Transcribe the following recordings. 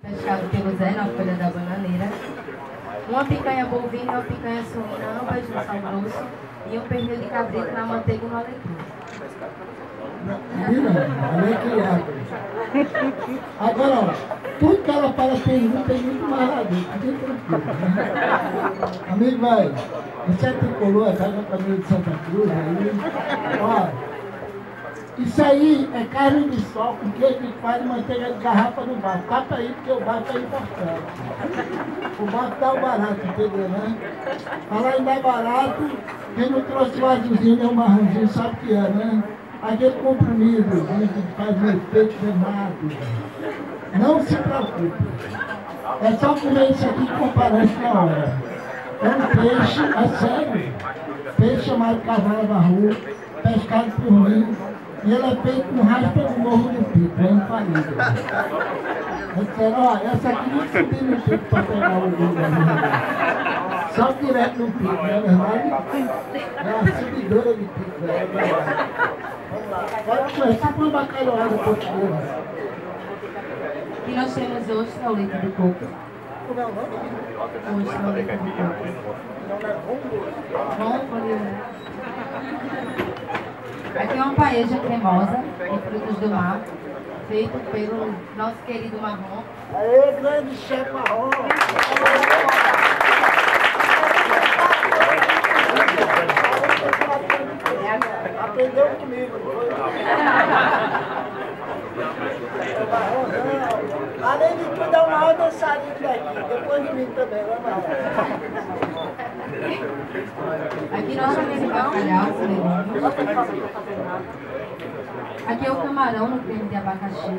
pescado pelo Zé na folha da bananeira. Uma picanha bovina e uma picanha suína, ambas no sal grosso, e um pernil de cabrito na manteiga e no alecrim. Agora, ó, tudo que ela fala tem muito mais lá dentro, fique tranquilo. Amigo, vai, você tricolor, a casa caminho de Santa Cruz, aí, ó. Isso aí é carne de sol com queijo de coalho e manteiga de garrafa no bafo. Capa aí, porque o bafo é importante. O bafo dá o barato, entendeu, né? Falar em dar barato, quem não trouxe o azulzinho nem o marronzinho sabe o que é, né? Aquele comprimido, que faz um efeito queimado. Não se preocupe. É só comer isso aqui comparando na hora. É um peixe, é sério. Peixe chamado cavalo da rua, pescado por mim. E ele é feito com raspa do morro do Pico, é infalível. Eu disse, ó, essa aqui não subir no Pico para pegar o gol da minha. Só direto no Pico, não é verdade? É a subidora de Pico, é verdade. Vamos lá, pode começar com uma bacalhoada portuguesa. E nós temos ostra ao leite de coco. Como é o nome? Ostra ao leite de coco. Não é rombo? Rombo, aqui é uma paella cremosa de frutos do mar, feito pelo nosso querido marrom. Aê, grande chefe marrom! Aprendeu comigo. Além de tudo, é o maior dançarino daqui, depois de mim também, vamos lá. Aqui nós temos bacalhau, legumes. Aqui é o camarão no creme de abacaxi.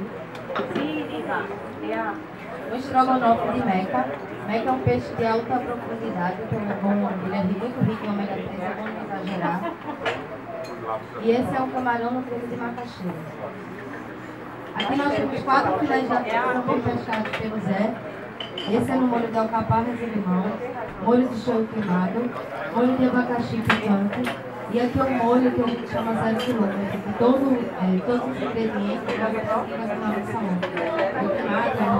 O estrogonofe de meca. Meca é um peixe de alta profundidade, então é bom, ele é muito rico em ômega 3, é bom não exagerar. E esse é o camarão no creme de macaxeira. Aqui nós temos 4 filés de atum pescados pelo Zé. Esse é no molho de alcaparras e limão, molho de shoyu queimado, molho de abacaxi picante. E aqui é um molho que a gente chama 0 quilômetro, que todos os ingredientes vão estar aqui na nossa mão.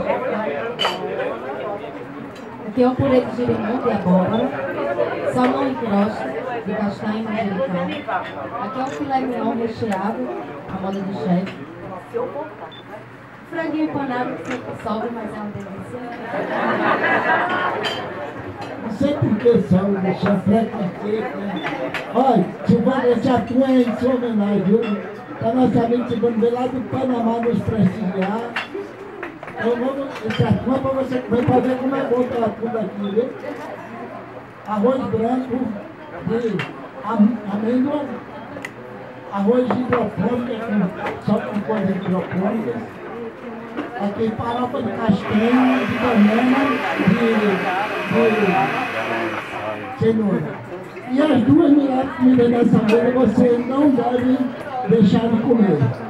Aqui é um purê de girimum de abóbora, salmão em crosta, de castanha e manjericão. Aqui é um filé mignon recheado, a moda do chefe. Franguinho empanado que sempre sobe, mas é uma delícia. Não sei por que sobe, deixar preconceito, né? Olha, Silvana, esse atum é em sua homenagem, viu? Tá nossa amiga Silvana, veio lá do Panamá nos prestigiar. Esse atum é para você comer, para ver como é bom o atum daqui, viu? Arroz branco de amêndoa, arroz de hidropônica, só com coisa de hidropônica. Aqui farofa de castanha, de banana, de cenoura. E as duas melhores comidas dessa mesa você não deve deixar de comer.